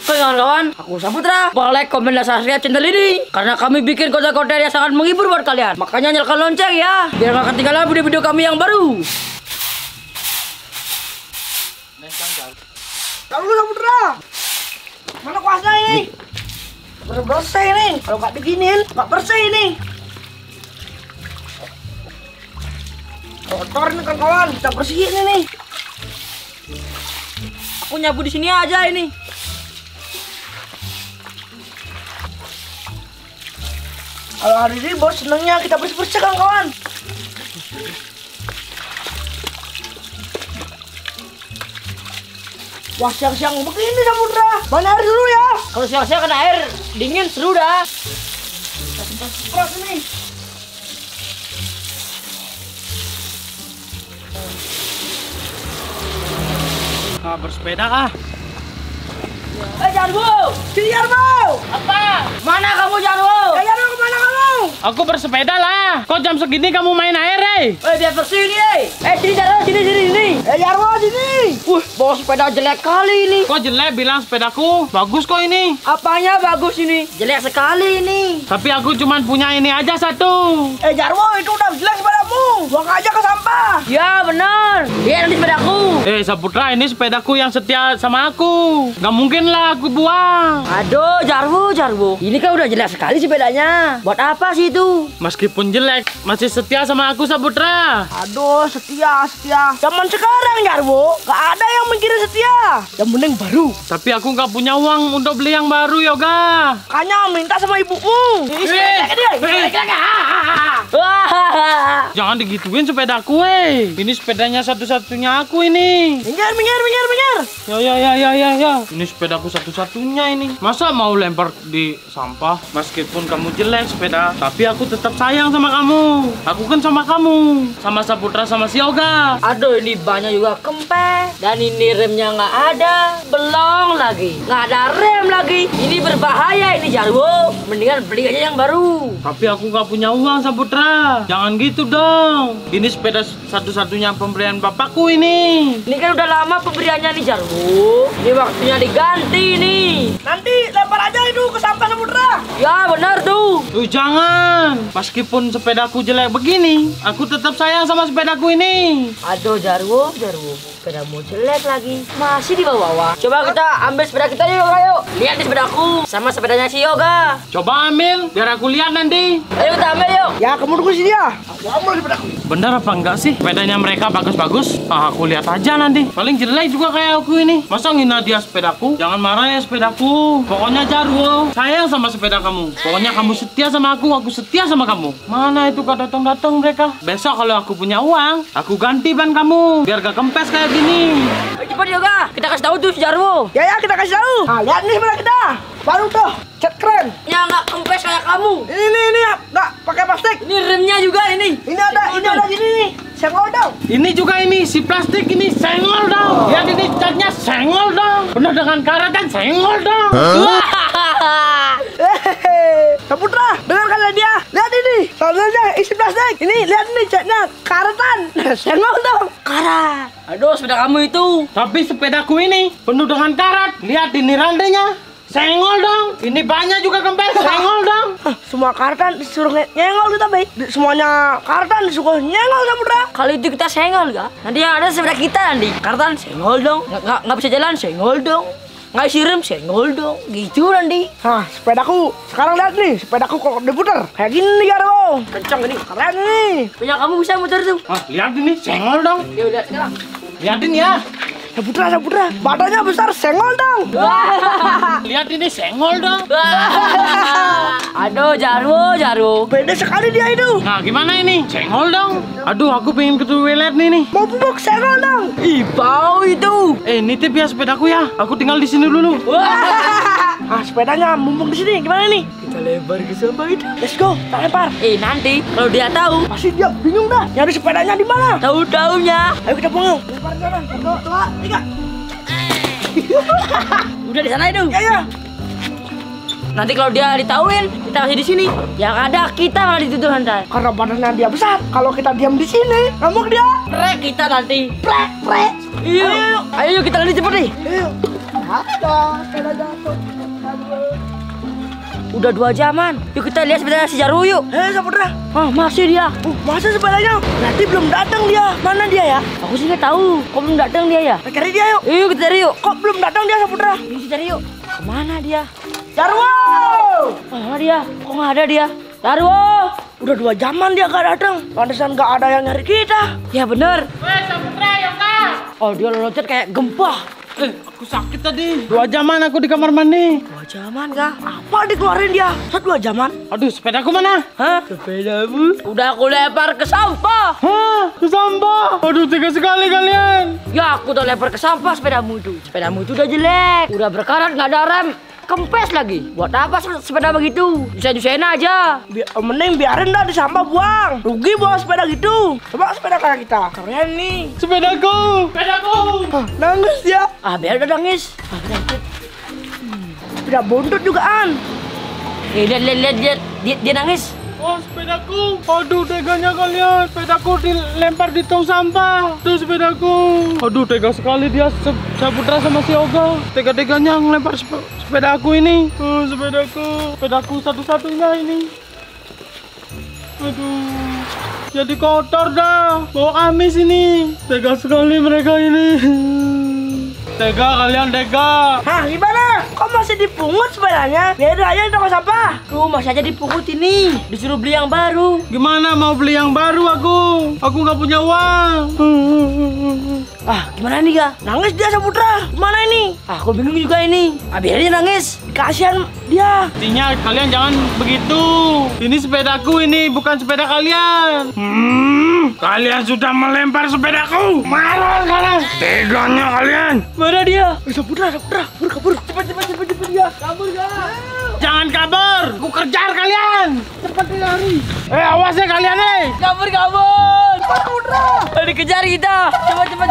Oke kawan-kawan, aku Saputra. Like, komen, dan subscribe channel ini karena kami bikin konten-konten yang sangat menghibur buat kalian. Makanya nyalakan lonceng ya, biar gak ketinggalan video-video kami yang baru. Kamu Saputra, mana kuasnya ini? Bersih ini, kalau nggak diginin nggak bersih ini. Kotor nih kawan, kita bersihin ini. Aku nyapu di sini aja ini. Kalau hari ini bos senengnya kita bersih-bersih kawan. Wah siang-siang begini Saputra, mana air dulu ya? Kalau siang-siang kena air dingin seru dah. Keras ini. Bersepeda kah? Jarwo! Sini Jarwo! Apa? Mana kamu Jarwo? Jarwo kemana kamu? Aku bersepeda lah. Kok jam segini kamu main air, Biar bersih ini, sini Jarwo, sini. Jarwo sini. Bawa sepeda jelek kali ini. Kok jelek bilang sepedaku? Bagus kok ini. Apanya bagus ini? Jelek sekali ini. Tapi aku cuma punya ini aja satu. Jarwo itu udah jelek sepedamu. Buang aja ke sampah. Ya benar. Lihat nanti sepedaku. Saputra, ini sepedaku yang setia sama aku. Gak mungkin lah aku buang. Aduh, Jarwo. Ini kan udah jelek sekali sepedanya. Buat apa sih itu? Meskipun jelek, masih setia sama aku Saputra. Aduh, setia. Zaman sekarang Jarwo, gak ada yang mikirin setia. Yang penting baru. Tapi aku gak punya uang untuk beli yang baru, Yoga. Makanya minta sama ibumu. Jangan digituin sepedaku, Ini sepedanya satu-satunya aku ini. Minggir. Ya. Ini sepedaku satu-satunya ini. Masa mau lempar di sampah? Meskipun kamu jelek sepeda, tapi aku tetap sayang sama kamu. Aku kan sama kamu, sama Saputra, sama si Yoga. Aduh, ini bannya juga kempes. Dan ini remnya nggak ada. Belong lagi. Nggak ada rem lagi. Ini berbahaya ini Jarwo. Mendingan beli aja yang baru. Tapi aku nggak punya uang Saputra. Jangan gitu dong. Ini sepeda satu-satunya pemberian bapakku ini. Ini kan udah lama pemberiannya nih Jarwo. Ini waktunya diganti nih. Nanti lempar aja itu ke sampah Saputra. Ya benar tuh. Jangan. Meskipun sepedaku jelek begini, aku tetap sayang sama sepedaku ini. Aduh Jarwo. Sepedamu jelek lagi. Masih di bawah. Coba kita ambil sepeda kita yuk. Lihat di sepedaku sama sepedanya si Yoga. Coba ambil, biar aku lihat nanti. Ayo kita ambil yuk. Ya kamu tunggu sini ya. Aku ambil sepedaku. Bener apa enggak sih? Sepedanya mereka bagus-bagus. Aku lihat aja nanti. Paling jelek juga kayak aku ini. Masa ngina dia sepedaku? Jangan marah ya sepedaku. Pokoknya Jarwo, sayang sama sepeda kamu. Pokoknya kamu setia sama aku setia sama kamu. Mana itu gak datang-datang mereka? Besok kalau aku punya uang, aku ganti ban kamu. Biar gak kempes kayak gini. Ayo cepat Yoga. Kita kasih tahu tuh si Jarwo. Ya kita kasih tahu. Nah, lihat nih sepeda kita. Baru tuh, cat keren. Ya nggak kempes kayak kamu. Ini nggak pakai plastik. Ini remnya juga ini. Ini ada gini nih. Senggol dong. Ini juga ini, si plastik ini senggol dong. Lihat ini catnya senggol dong. Penuh dengan karat dan senggol dong. Saputra, dengar kalian dia. Lihat ini, soalnya isi plastik. Ini lihat nih catnya karatan. Senggol dong. Karat. Aduh, sepeda kamu itu. Tapi sepedaku ini penuh dengan karat. Lihat ini rantainya. Senggol dong. Ini banyak juga kempes. Senggol dong. Semua karatan disuruh nyengol kita, Bay. Semuanya karatan disuruh nyengol Saputra. Kali itu kita senggol gak? Nanti yang ada sepeda kita nanti. Karatan senggol dong. Nggak bisa jalan senggol dong. Nggak isi rem senggol dong. Gitu nanti. Nah, sepedaku. Sekarang lihat nih, sepedaku kalau diputer kayak gini ya, Bro. Kencang ini, keren nih. Punya kamu bisa muter tuh. Lihat ini senggol dong. Yuk lihat sekarang. Lihatin ya. Saputra, badannya besar, senggol dong. Lihat ini senggol dong. Aduh, Jarwo. Beda sekali dia itu. Nah, gimana ini? Senggol dong. Aduh, aku pengen ke toilet nih. Mau bubuk senggol dong. Ih, bau itu. Nitip ya sepedaku ya. Aku tinggal di sini dulu. Ah, sepedanya mumpung di sini. Gimana nih? Kita lempar ke sampah itu. Let's go, kita lempar. Nanti kalau dia tahu, Pasti dia bingung dah. Nyari sepedanya di mana? tahu-taunya. Ayo kita bangun. Lempar di sana. 1, 2, 3. Udah di sana itu. Ya. Nanti kalau dia ditauin, kita masih di sini. Yang ada kita malah dituduh hantar. Karena badannya dia besar. Kalau kita diam di sini, ngamuk dia. Prek kita nanti. Prek. Ayo kita nanti cepet nih. Ayo. Ada sepeda jatuh. Udah 2 jaman. Yuk kita lihat sepedanya si Jarwo yuk. Saputra. Ah, masih dia. Masa sepedanya? Berarti belum datang dia. Mana dia ya? Aku sih nggak tahu. Kok belum datang dia ya? Kita cari dia yuk. Yuk kita cari yuk. Kok belum datang dia, Saputra? Yuk kita cari yuk. Kemana dia? Jarwo! Mana dia? Kok nggak ada dia? Jarwo! Udah 2 jaman dia gak datang. Pantesan gak ada yang nyari kita. Ya bener. Weh, Saputra, Yoga. Oh dia loncat kayak gempa. Aku sakit tadi. 2 jaman aku di kamar mandi. 2 jaman kah? Apa dikeluarin dia? 2 jaman? Aduh, sepedaku mana? Hah? Sepedamu? Udah aku lempar ke sampah. Hah? Ke sampah? Aduh, tega sekali kalian. Ya aku udah lempar ke sampah sepedamu itu. Sepedamu itu udah jelek. Udah berkarat nggak ada rem. Kempes lagi. Buat apa sepeda begitu? Bisa-jusain aja. Mending biarin dah di sampah buang. Rugi bawa sepeda gitu. Coba sepeda kayak kita. Keren nih. Sepedaku. Sepedaku. Nangis dia. Ah biar udah nangis. Sepeda buntut juga an. Lihat dia nangis. Oh, sepedaku. Aduh, teganya kalian. Sepedaku dilempar di tong sampah. Tuh sepedaku. Aduh, tega sekali dia. Saputra sama si Yoga. Tega-teganya ngelempar sepedaku ini. Sepedaku. Sepedaku satu-satunya ini. Aduh. Jadi kotor dah. Bawa amis ini. Tega sekali mereka ini. Tega kalian, tega. Hah, gimana? Kok masih dipungut sepedanya? Beda aja di toko sampah. Tuh masih aja dipungut ini. Disuruh beli yang baru. Gimana mau beli yang baru aku? Aku nggak punya uang. Ah gimana nih ya? Nangis dia, Saputra. Gimana ini? Aku bingung juga ini. Ah biarin dia nangis. Kasihan dia. Intinya kalian jangan begitu. Ini sepedaku ini, bukan sepeda kalian. Kalian sudah melempar sepedaku. Marah sekarang. Teganya kalian. Mana dia? Saputra, kabur. Cepat dia. Kabur. Jangan kabur. Aku kejar kalian. Cepat dia lari. Awas ya kalian nih. Kabur. Saputra. Dikejar kita. Cepat.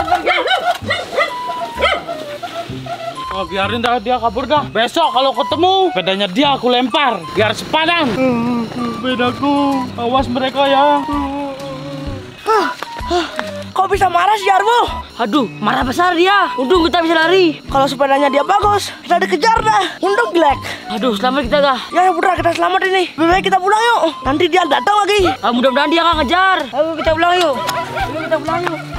Oh, biarin dah dia kabur dah. Besok kalau ketemu, sepedanya dia aku lempar. Biar sepadan. Sepedaku. Awas mereka ya. Kok bisa marah si Jarwo? Aduh, marah besar dia. Untung kita bisa lari. Kalau sepedanya dia bagus, kita dikejar dah. Untung jelek. Aduh, selamat kita dah. Ya Saputra, kita selamat ini. Lebih baik kita pulang yuk. Nanti dia datang lagi. Mudah-mudahan dia nggak ngejar. Ayo kita pulang yuk.